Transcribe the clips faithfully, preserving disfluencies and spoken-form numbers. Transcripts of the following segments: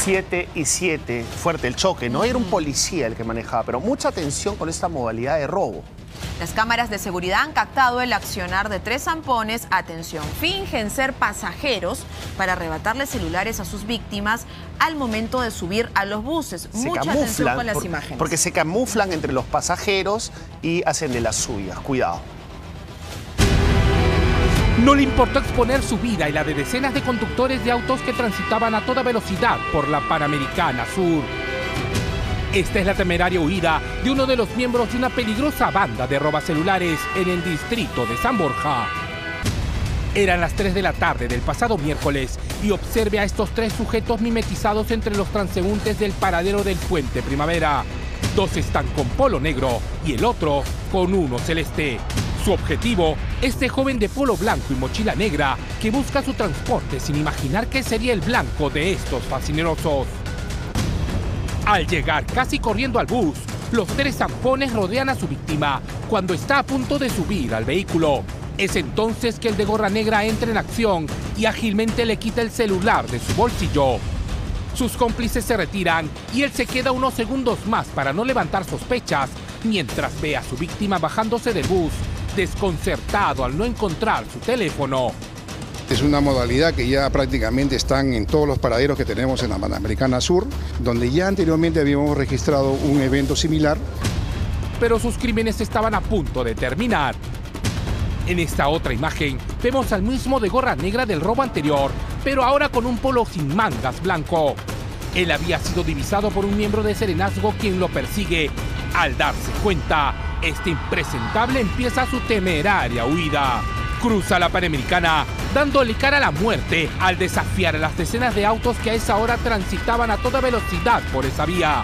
siete y siete, fuerte el choque, ¿no? Era un policía el que manejaba, pero mucha atención con esta modalidad de robo. Las cámaras de seguridad han captado el accionar de tres zampones. Atención, fingen ser pasajeros para arrebatarle celulares a sus víctimas al momento de subir a los buses. Se Mucha camuflan, atención con las por, imágenes. Porque se camuflan entre los pasajeros y hacen de las suyas. Cuidado. No le importó exponer su vida y la de decenas de conductores de autos que transitaban a toda velocidad por la Panamericana Sur. Esta es la temeraria huida de uno de los miembros de una peligrosa banda de robacelulares en el distrito de San Borja. Eran las tres de la tarde del pasado miércoles y observe a estos tres sujetos mimetizados entre los transeúntes del paradero del Puente Primavera. Dos están con polo negro y el otro con uno celeste. Su objetivo, este joven de polo blanco y mochila negra que busca su transporte sin imaginar que sería el blanco de estos fascinerosos. Al llegar casi corriendo al bus, los tres zampones rodean a su víctima cuando está a punto de subir al vehículo. Es entonces que el de gorra negra entra en acción y ágilmente le quita el celular de su bolsillo. Sus cómplices se retiran y él se queda unos segundos más para no levantar sospechas mientras ve a su víctima bajándose del bus, desconcertado al no encontrar su teléfono. Es una modalidad que ya prácticamente están en todos los paraderos que tenemos en la Panamericana Sur, donde ya anteriormente habíamos registrado un evento similar. Pero sus crímenes estaban a punto de terminar. En esta otra imagen vemos al mismo de gorra negra del robo anterior, pero ahora con un polo sin mangas blanco. Él había sido divisado por un miembro de Serenazgo quien lo persigue. Al darse cuenta, este impresentable empieza su temeraria huida. Cruza la Panamericana, dándole cara a la muerte al desafiar a las decenas de autos que a esa hora transitaban a toda velocidad por esa vía.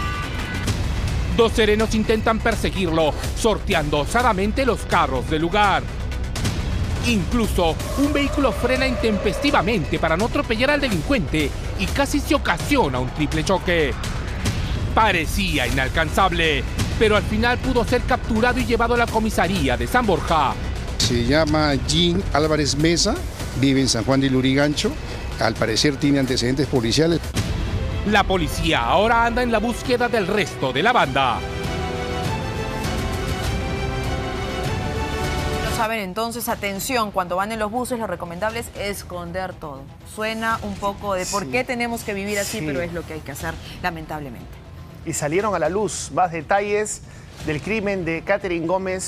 Dos serenos intentan perseguirlo, sorteando osadamente los carros del lugar. Incluso, un vehículo frena intempestivamente para no atropellar al delincuente y casi se ocasiona un triple choque. Parecía inalcanzable, pero al final pudo ser capturado y llevado a la comisaría de San Borja. Se llama Jean Álvarez Mesa, vive en San Juan de Lurigancho, al parecer tiene antecedentes policiales. La policía ahora anda en la búsqueda del resto de la banda. No saben, entonces, atención, cuando van en los buses lo recomendable es esconder todo. Suena un poco de por Sí. qué tenemos que vivir así, Sí. pero es lo que hay que hacer, lamentablemente. Y salieron a la luz más detalles del crimen de Catherine Gómez.